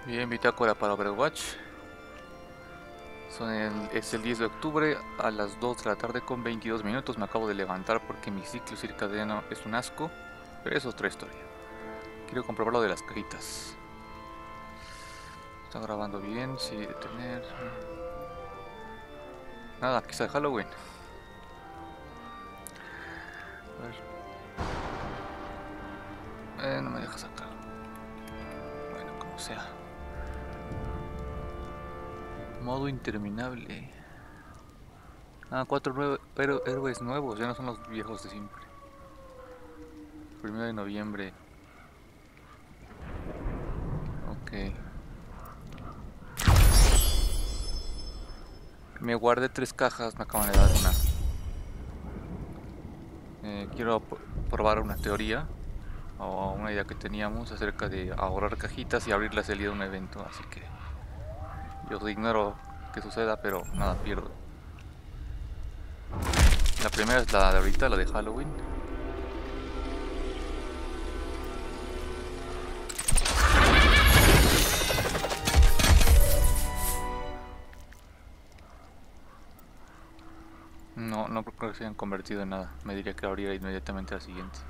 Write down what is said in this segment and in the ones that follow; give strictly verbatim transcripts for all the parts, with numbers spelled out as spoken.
Bien, bitácora para Overwatch. Son el, es el diez de octubre a las dos de la tarde con veintidós minutos. Me acabo de levantar porque mi ciclo circadiano es un asco, pero es otra historia. Quiero comprobar lo de las cajitas. Está grabando bien, sí, detener. Nada, quizá de Halloween. A ver. Eh, no me deja sacar. Bueno, como sea. Modo interminable. Ah, cuatro nueve, pero héroes nuevos, ya no son los viejos de siempre. Primero de noviembre. Ok. Me guardé tres cajas, me acaban de dar una. Eh, quiero probar una teoría o una idea que teníamos acerca de ahorrar cajitas y abrirlas el día de un evento, así que yo ignoro que suceda, pero nada pierdo. La primera es la de ahorita, la de Halloween. No, no creo que se hayan convertido en nada. Me diría que abriera inmediatamente la siguiente.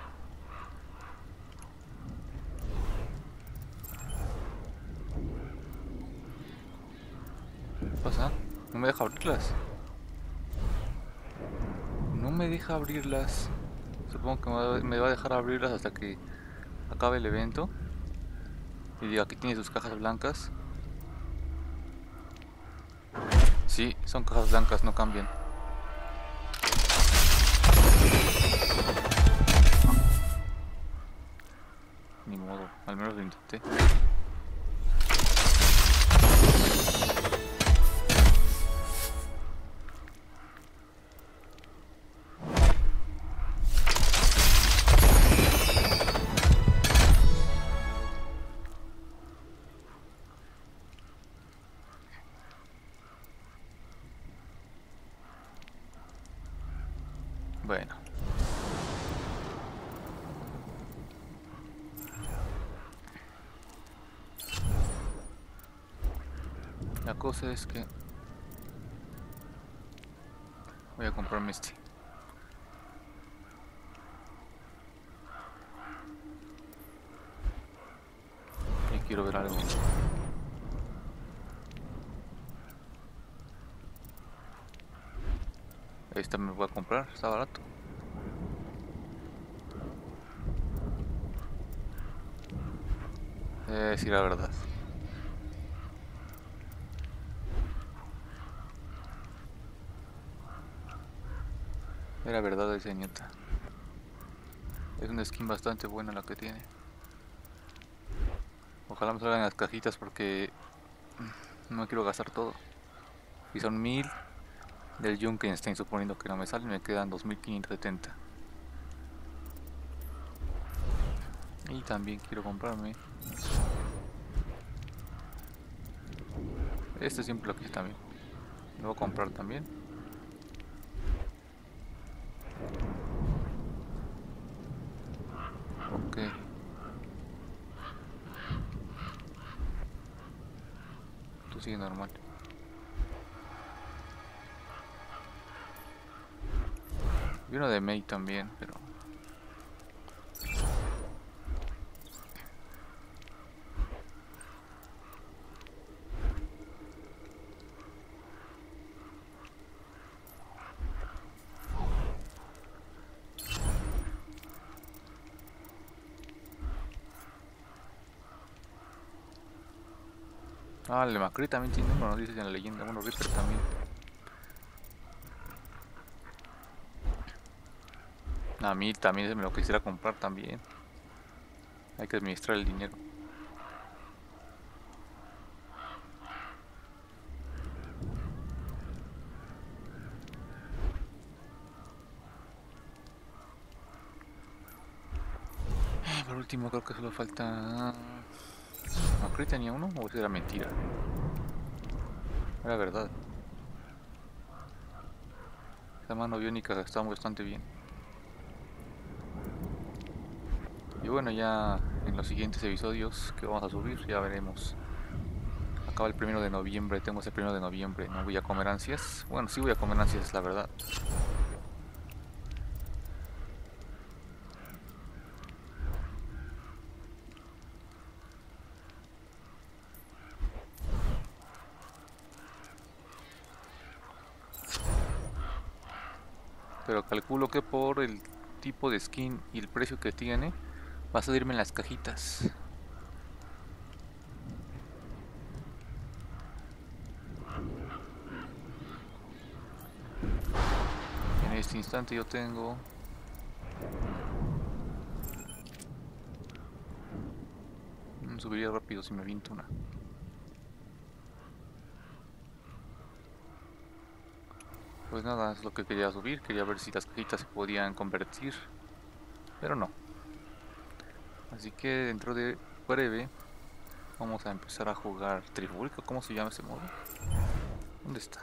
¿Qué pasa? No me deja abrirlas. No me deja abrirlas. Supongo que me va a dejar abrirlas hasta que acabe el evento. Y diga, aquí tiene sus cajas blancas. Sí, son cajas blancas, no cambian. Ni modo, al menos lo intenté. Bueno. La cosa es que voy a comprarme este. Y quiero ver algo. Esta me voy a comprar, está barato. Eh, sí, la verdad. Era verdad esa ñeta. Es una skin bastante buena la que tiene. Ojalá me salgan las cajitas porque no me quiero gastar todo. Y son mil del Junkenstein, suponiendo que no me salen, me quedan dos mil quinientos setenta. Y también quiero comprarme este, siempre lo quise también. Lo voy a comprar también. Ok. Tú sigue normal. Y uno de Mei también, pero... Ah, el de Macri también tiene uno, ¿no? Dice en la leyenda. Bueno, Reaper también. A mí también me lo quisiera comprar también. Hay que administrar el dinero. Por último, creo que solo falta... ¿Macri tenía uno o eso era mentira? Era verdad. Esa mano biónica está bastante bien. Y bueno, ya en los siguientes episodios que vamos a subir, ya veremos. Acaba el primero de noviembre, tengo ese primero de noviembre, no voy a comer ansias. Bueno, sí voy a comer ansias, la verdad. Pero calculo que por el tipo de skin y el precio que tiene, va a salirme en las cajitas. En este instante yo tengo mm, subiría rápido si me aviento una. Pues nada, es lo que quería subir, quería ver si las cajitas se podían convertir, pero no. Así que dentro de breve vamos a empezar a jugar Trifulca. ¿Cómo se llama ese modo? ¿Dónde está?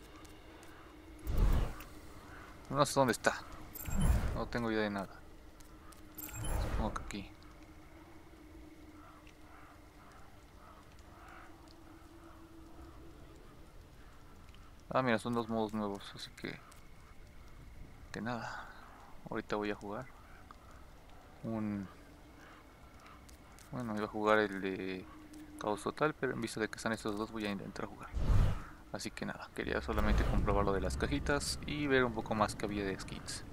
No sé dónde está. No tengo idea de nada. Supongo que aquí. Ah, mira, son dos modos nuevos, así que... Que nada. Ahorita voy a jugar. Un... Bueno, iba a jugar el de Caos Total, pero en vista de que están estos dos voy a intentar jugar. Así que nada, quería solamente comprobar lo de las cajitas y ver un poco más que había de skins.